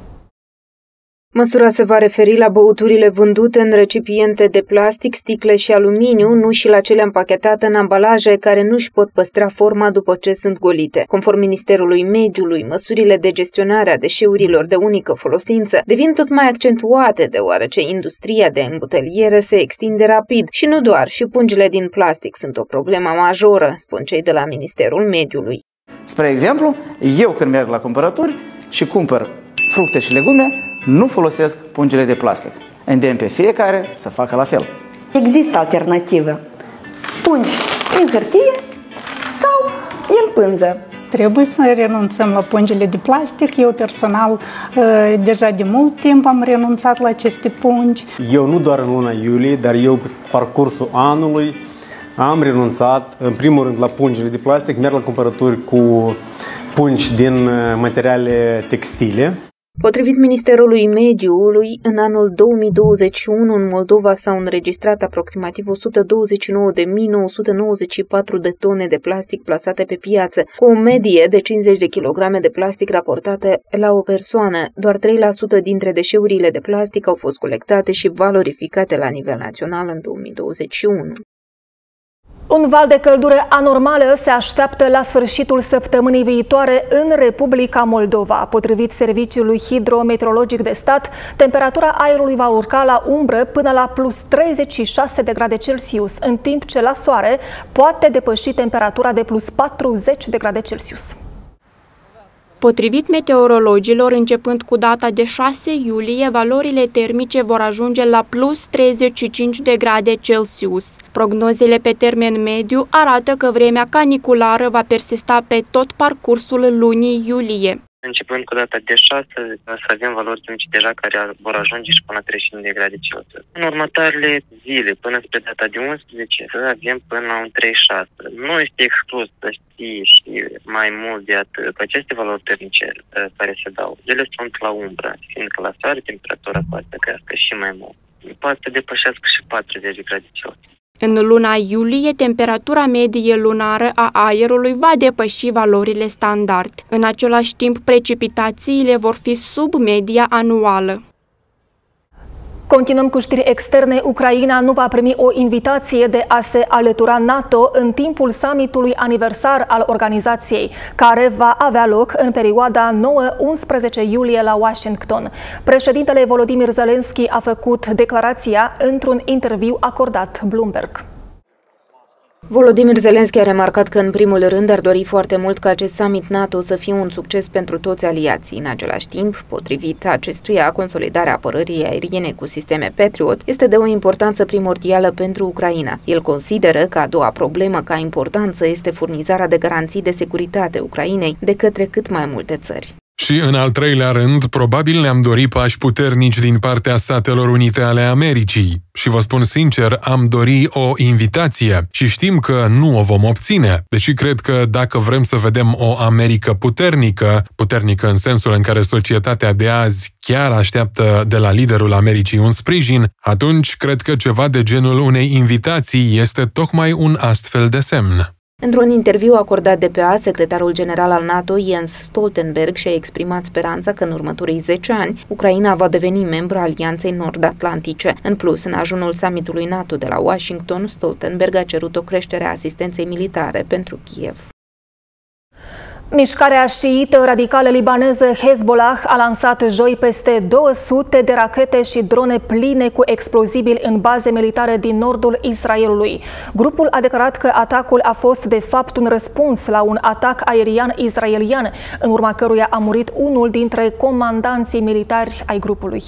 Măsura se va referi la băuturile vândute în recipiente de plastic, sticle și aluminiu, nu și la cele împachetate în ambalaje care nu își pot păstra forma după ce sunt golite. Conform Ministerului Mediului, măsurile de gestionare a deșeurilor de unică folosință devin tot mai accentuate, deoarece industria de îmbuteliere se extinde rapid și nu doar, și pungile din plastic sunt o problemă majoră, spun cei de la Ministerul Mediului. Spre exemplu, eu când merg la cumpărături și cumpăr fructe și legume, nu folosesc pungile de plastic. Îndemn pe fiecare să facă la fel. Există alternativă. Pungi în hârtie sau în pânză. Trebuie să renunțăm la pungile de plastic. Eu personal deja de mult timp am renunțat la aceste pungi. Eu nu doar în luna iulie, dar eu pe parcursul anului am renunțat, în primul rând, la pungile de plastic. Merg la cumpărături cu pungi din materiale textile. Potrivit Ministerului Mediului, în anul două mii douăzeci și unu în Moldova s-au înregistrat aproximativ o sută douăzeci și nouă de mii nouă sute nouăzeci și patru de tone de plastic plasate pe piață, cu o medie de cincizeci de kilograme de plastic raportate la o persoană. Doar trei la sută dintre deșeurile de plastic au fost colectate și valorificate la nivel național în două mii douăzeci și unu. Un val de căldură anormală se așteaptă la sfârșitul săptămânii viitoare în Republica Moldova. Potrivit Serviciului Hidrometeorologic de Stat, temperatura aerului va urca la umbră până la plus treizeci și șase de grade Celsius, în timp ce la soare poate depăși temperatura de plus patruzeci de grade Celsius. Potrivit meteorologilor, începând cu data de șase iulie, valorile termice vor ajunge la plus treizeci și cinci de grade Celsius. Prognozele pe termen mediu arată că vremea caniculară va persista pe tot parcursul lunii iulie. Începând cu data de șase, să avem valori termice deja care vor ajunge și până la treizeci și cinci de grade Celsius. În următoarele zile, până spre data de unsprezece, să avem până la un treizeci și șase. Nu este exclus să știi și mai mult de atât. Aceste valori termice care se dau, ele sunt la umbră, fiindcă la soare temperatura poate să crească și mai mult. Poate să depășească și patruzeci de grade Celsius. În luna iulie, temperatura medie lunară a aerului va depăși valorile standard. În același timp, precipitațiile vor fi sub media anuală. Continuăm cu știri externe. Ucraina nu va primi o invitație de a se alătura NATO în timpul summitului aniversar al organizației, care va avea loc în perioada nouă unsprezece iulie la Washington. Președintele Volodymyr Zelensky a făcut declarația într-un interviu acordat Bloomberg. Volodymyr Zelensky a remarcat că în primul rând ar dori foarte mult ca acest summit NATO să fie un succes pentru toți aliații. În același timp, potrivit acestuia, consolidarea apărării aeriene cu sisteme Patriot este de o importanță primordială pentru Ucraina. El consideră că a doua problemă ca importanță este furnizarea de garanții de securitate Ucrainei de către cât mai multe țări. Și în al treilea rând, probabil ne-am dorit pași puternici din partea Statelor Unite ale Americii. Și vă spun sincer, am dori o invitație și știm că nu o vom obține. Deși cred că dacă vrem să vedem o Americă puternică, puternică în sensul în care societatea de azi chiar așteaptă de la liderul Americii un sprijin, atunci cred că ceva de genul unei invitații este tocmai un astfel de semn. Într-un interviu acordat de P A, secretarul general al NATO, Jens Stoltenberg, și-a exprimat speranța că în următorii zece ani Ucraina va deveni membră a Alianței Nord-Atlantice. În plus, în ajunul summitului NATO de la Washington, Stoltenberg a cerut o creștere a asistenței militare pentru Kiev. Mișcarea șiită radicală libaneză Hezbollah a lansat joi peste două sute de rachete și drone pline cu explozibili în baze militare din nordul Israelului. Grupul a declarat că atacul a fost de fapt un răspuns la un atac aerian israelian, în urma căruia a murit unul dintre comandanții militari ai grupului.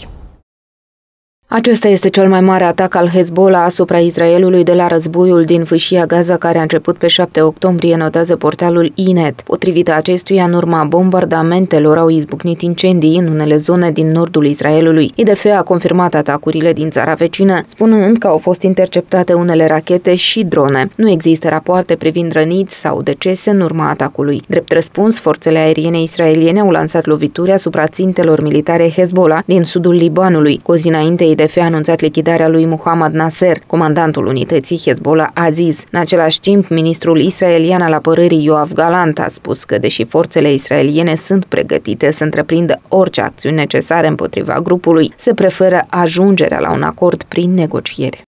Acesta este cel mai mare atac al Hezbollah asupra Israelului de la războiul din Fâșia Gaza, care a început pe șapte octombrie, notează portalul I net. Potrivit acestuia, în urma bombardamentelor au izbucnit incendii în unele zone din nordul Israelului. I D F a confirmat atacurile din țara vecină, spunând că au fost interceptate unele rachete și drone. Nu există rapoarte privind răniți sau decese în urma atacului. Drept răspuns, forțele aeriene israeliene au lansat lovituri asupra țintelor militare Hezbollah din sudul Libanului. Cu o zi înainte, I D F a anunțat lichidarea lui Muhammad Nasser, comandantul unității Hezbollah Aziz. În același timp, ministrul israelian al apărării Yoav Gallant a spus că, deși forțele israeliene sunt pregătite să întreprindă orice acțiuni necesare împotriva grupului, se preferă ajungerea la un acord prin negocieri.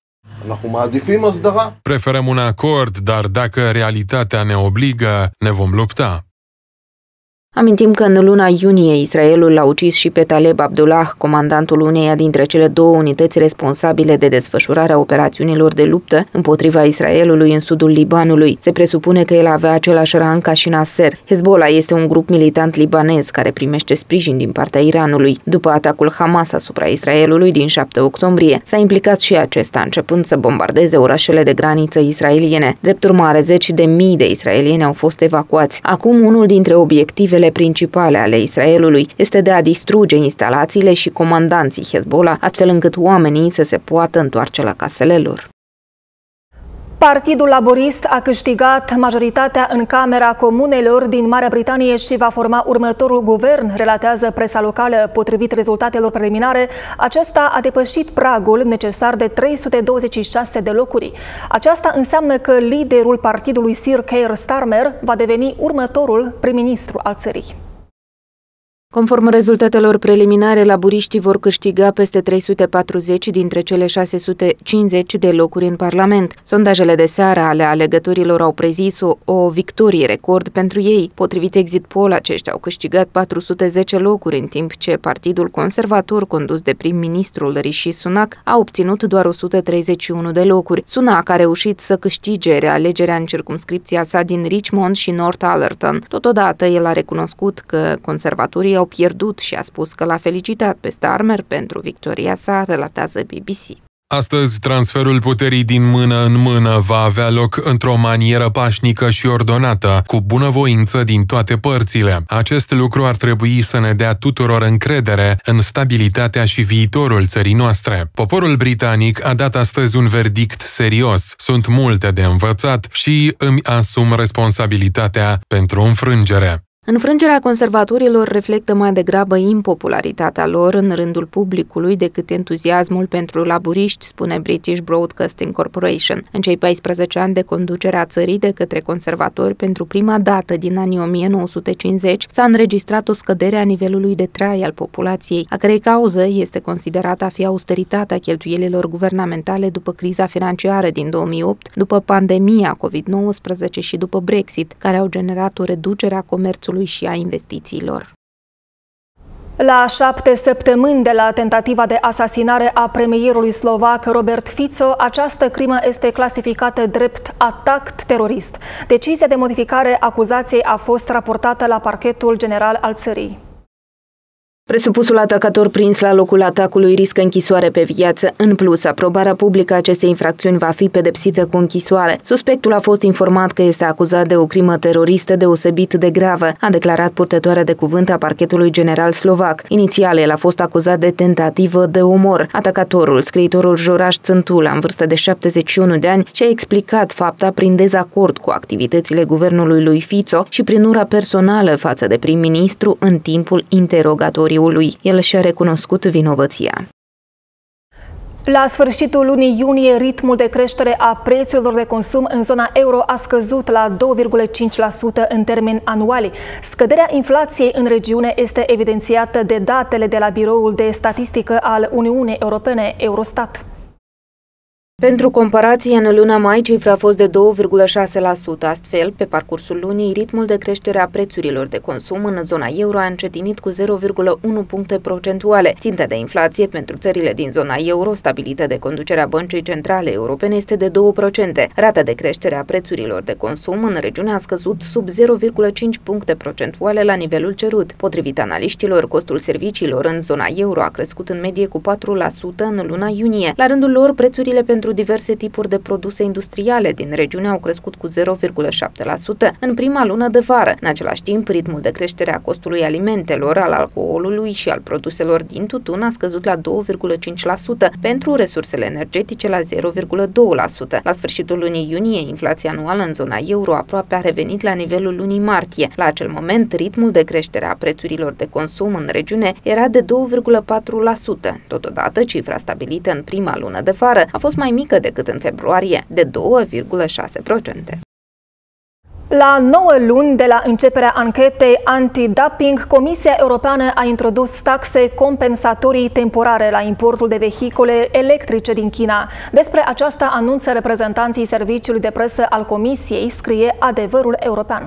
Preferăm un acord, dar dacă realitatea ne obligă, ne vom lupta. Amintim că în luna iunie Israelul l-a ucis și pe Taleb Abdullah, comandantul uneia dintre cele două unități responsabile de desfășurarea operațiunilor de luptă împotriva Israelului în sudul Libanului. Se presupune că el avea același rang ca și Nasser. Hezbollah este un grup militant libanez care primește sprijin din partea Iranului. După atacul Hamas asupra Israelului din șapte octombrie, s-a implicat și acesta, începând să bombardeze orașele de graniță israeliene. Drept urmare, zeci de mii de israelieni au fost evacuați. Acum, unul dintre obiectivele principale ale Israelului este de a distruge instalațiile și comandanții Hezbollah, astfel încât oamenii să se poată întoarce la casele lor. Partidul Laborist a câștigat majoritatea în Camera Comunelor din Marea Britanie și va forma următorul guvern, relatează presa locală. Potrivit rezultatelor preliminare, acesta a depășit pragul necesar de trei sute douăzeci și șase de locuri. Aceasta înseamnă că liderul partidului Sir Keir Starmer va deveni următorul prim-ministru al țării. Conform rezultatelor preliminare, laburiștii vor câștiga peste trei sute patruzeci dintre cele șase sute cincizeci de locuri în Parlament. Sondajele de seară ale alegătorilor au prezis o, o victorie record pentru ei. Potrivit Exit Poll, aceștia au câștigat patru sute zece locuri, în timp ce Partidul Conservator, condus de prim-ministrul Rishi Sunak, a obținut doar o sută treizeci și unu de locuri. Sunak a reușit să câștige realegerea în circumscripția sa din Richmond și North Allerton. Totodată, el a recunoscut că conservatorii au pierdut și a spus că l-a felicitat pe Starmer pentru victoria sa, relatează B B C. Astăzi, transferul puterii din mână în mână va avea loc într-o manieră pașnică și ordonată, cu bunăvoință din toate părțile. Acest lucru ar trebui să ne dea tuturor încredere în stabilitatea și viitorul țării noastre. Poporul britanic a dat astăzi un verdict serios. Sunt multe de învățat și îmi asum responsabilitatea pentru înfrângere. Înfrângerea conservatorilor reflectă mai degrabă impopularitatea lor în rândul publicului decât entuziasmul pentru laburiști, spune British Broadcasting Corporation. În cei paisprezece ani de conducere a țării de către conservatori, pentru prima dată din anii o mie nouă sute cincizeci, s-a înregistrat o scădere a nivelului de trai al populației, a cărei cauză este considerată a fi austeritatea cheltuielilor guvernamentale după criza financiară din două mii opt, după pandemia COVID nouăsprezece și după Brexit, care au generat o reducere a comerțului și a investițiilor. La șapte săptămâni de la tentativa de asasinare a premierului slovac Robert Fico, această crimă este clasificată drept atac terorist. Decizia de modificare a acuzației a fost raportată la parchetul general al țării. Presupusul atacator prins la locul atacului riscă închisoare pe viață. În plus, aprobarea publică a acestei infracțiuni va fi pedepsită cu închisoare. Suspectul a fost informat că este acuzat de o crimă teroristă deosebit de gravă, a declarat purtătoarea de cuvânt a parchetului general slovac. Inițial, el a fost acuzat de tentativă de omor. Atacatorul, scriitorul Joraș Țântula, în vârstă de șaptezeci și unu de ani, și-a explicat fapta prin dezacord cu activitățile guvernului lui Fico și prin ura personală față de prim-ministru în timpul interogatoriului. El și-a recunoscut vinovăția. La sfârșitul lunii iunie, ritmul de creștere a prețurilor de consum în zona euro a scăzut la doi virgulă cinci la sută în termeni anuali. Scăderea inflației în regiune este evidențiată de datele de la Biroul de Statistică al Uniunii Europene, Eurostat. Pentru comparație, în luna mai, cifra a fost de două virgulă șase la sută. Astfel, pe parcursul lunii, ritmul de creștere a prețurilor de consum în zona euro a încetinit cu zero virgulă unu puncte procentuale. Ținta de inflație pentru țările din zona euro, stabilită de conducerea Băncii Centrale Europene, este de două la sută. Rata de creștere a prețurilor de consum în regiune a scăzut sub zero virgulă cinci puncte procentuale la nivelul cerut. Potrivit analiștilor, costul serviciilor în zona euro a crescut în medie cu patru la sută în luna iunie. La rândul lor, prețurile pentru diverse tipuri de produse industriale din regiune au crescut cu zero virgulă șapte la sută în prima lună de vară. În același timp, ritmul de creștere a costului alimentelor, al alcoolului și al produselor din tutun a scăzut la două virgulă cinci la sută, pentru resursele energetice la zero virgulă doi la sută. La sfârșitul lunii iunie, inflația anuală în zona euro aproape a revenit la nivelul lunii martie. La acel moment, ritmul de creștere a prețurilor de consum în regiune era de două virgulă patru la sută. Totodată, cifra stabilită în prima lună de vară a fost mai mică decât în februarie, de doi virgulă șase la sută. La nouă luni de la începerea anchetei anti-dumping, Comisia Europeană a introdus taxe compensatorii temporare la importul de vehicule electrice din China. Despre aceasta anunță reprezentanții serviciului de presă al Comisiei, scrie Adevărul European.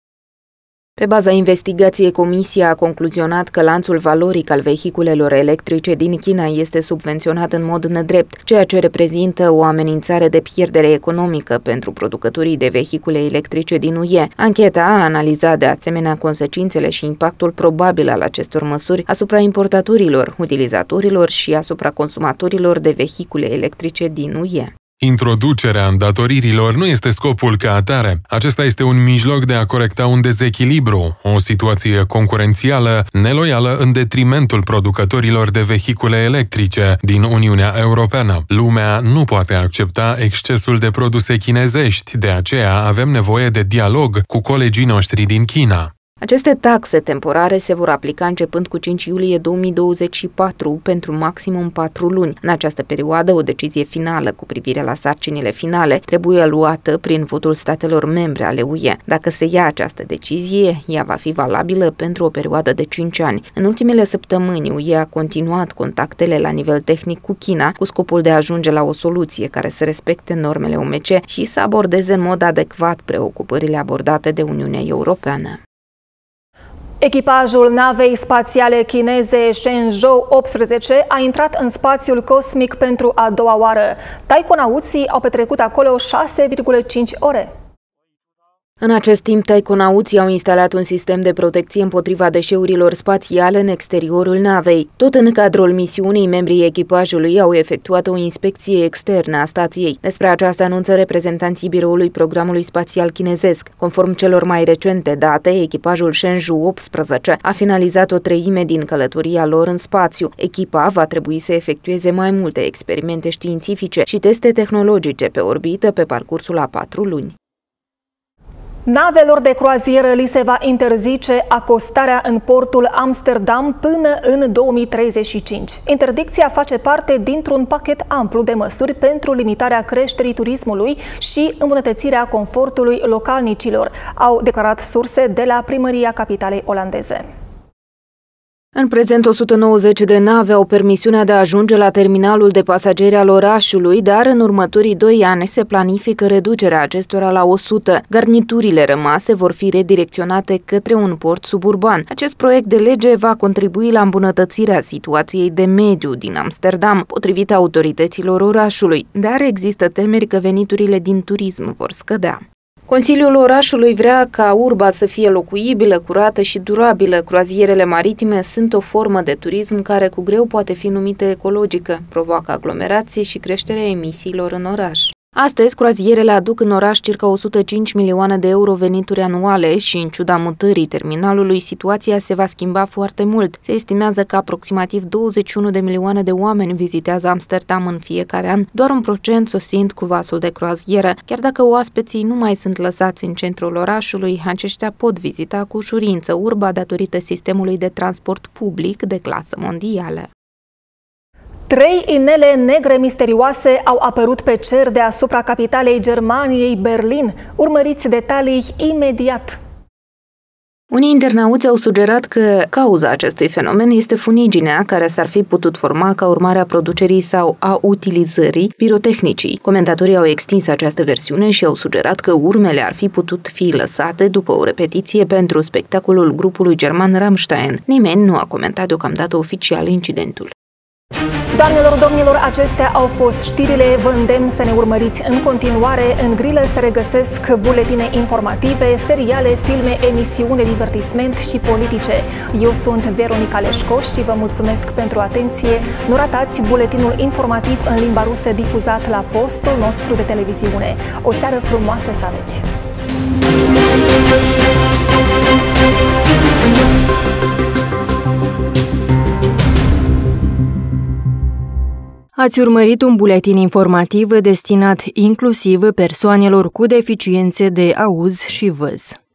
Pe baza investigației, Comisia a concluzionat că lanțul valoric al vehiculelor electrice din China este subvenționat în mod nedrept, ceea ce reprezintă o amenințare de pierdere economică pentru producătorii de vehicule electrice din U E. Ancheta a analizat de asemenea consecințele și impactul probabil al acestor măsuri asupra importatorilor, utilizatorilor și asupra consumatorilor de vehicule electrice din U E. Introducerea îndatoririlor nu este scopul ca atare. Acesta este un mijloc de a corecta un dezechilibru, o situație concurențială neloială în detrimentul producătorilor de vehicule electrice din Uniunea Europeană. Lumea nu poate accepta excesul de produse chinezești, de aceea avem nevoie de dialog cu colegii noștri din China. Aceste taxe temporare se vor aplica începând cu cinci iulie două mii douăzeci și patru pentru maximum patru luni. În această perioadă, o decizie finală cu privire la sarcinile finale trebuie luată prin votul statelor membre ale U E. Dacă se ia această decizie, ea va fi valabilă pentru o perioadă de cinci ani. În ultimele săptămâni, U E a continuat contactele la nivel tehnic cu China cu scopul de a ajunge la o soluție care să respecte normele O M C și să abordeze în mod adecvat preocupările abordate de Uniunea Europeană. Echipajul navei spațiale chineze Shenzhou optsprezece a intrat în spațiul cosmic pentru a doua oară. Taikonauții au petrecut acolo șase virgulă cinci ore. În acest timp, taikonauții au instalat un sistem de protecție împotriva deșeurilor spațiale în exteriorul navei. Tot în cadrul misiunii, membrii echipajului au efectuat o inspecție externă a stației. Despre aceasta anunță reprezentanții biroului programului spațial chinezesc. Conform celor mai recente date, echipajul Shenzhou optsprezece a finalizat o treime din călătoria lor în spațiu. Echipa va trebui să efectueze mai multe experimente științifice și teste tehnologice pe orbită pe parcursul a patru luni. Navelor de croazieră li se va interzice acostarea în portul Amsterdam până în două mii treizeci și cinci. Interdicția face parte dintr-un pachet amplu de măsuri pentru limitarea creșterii turismului și îmbunătățirea confortului localnicilor, au declarat surse de la primăria capitalei olandeze. În prezent, o sută nouăzeci de nave au permisiunea de a ajunge la terminalul de pasageri al orașului, dar în următorii doi ani se planifică reducerea acestora la o sută. Garniturile rămase vor fi redirecționate către un port suburban. Acest proiect de lege va contribui la îmbunătățirea situației de mediu din Amsterdam, potrivit autorităților orașului, dar există temeri că veniturile din turism vor scădea. Consiliul orașului vrea ca urba să fie locuibilă, curată și durabilă. Croazierele maritime sunt o formă de turism care cu greu poate fi numită ecologică, provoacă aglomerație și creșterea emisiilor în oraș. Astăzi, croazierele aduc în oraș circa o sută cinci milioane de euro venituri anuale și, în ciuda mutării terminalului, situația se va schimba foarte mult. Se estimează că aproximativ douăzeci și unu de milioane de oameni vizitează Amsterdam în fiecare an, doar un procent sosind cu vasul de croazieră. Chiar dacă oaspeții nu mai sunt lăsați în centrul orașului, aceștia pot vizita cu ușurință urba datorită sistemului de transport public de clasă mondială. Trei inele negre misterioase au apărut pe cer deasupra capitalei Germaniei, Berlin. Urmăriți detalii imediat! Unii internauți au sugerat că cauza acestui fenomen este funiginea care s-ar fi putut forma ca urmare a producerii sau a utilizării pirotehnicii. Comentatorii au extins această versiune și au sugerat că urmele ar fi putut fi lăsate după o repetiție pentru spectacolul grupului german Rammstein. Nimeni nu a comentat deocamdată oficial incidentul. Doamnelor, domnilor, acestea au fost știrile. Vă îndemn să ne urmăriți în continuare. În grilă se regăsesc buletine informative, seriale, filme, emisiuni de divertisment și politice. Eu sunt Veronica Leșco și vă mulțumesc pentru atenție. Nu ratați buletinul informativ în limba rusă difuzat la postul nostru de televiziune. O seară frumoasă să aveți! Ați urmărit un buletin informativ destinat inclusiv persoanelor cu deficiențe de auz și văz.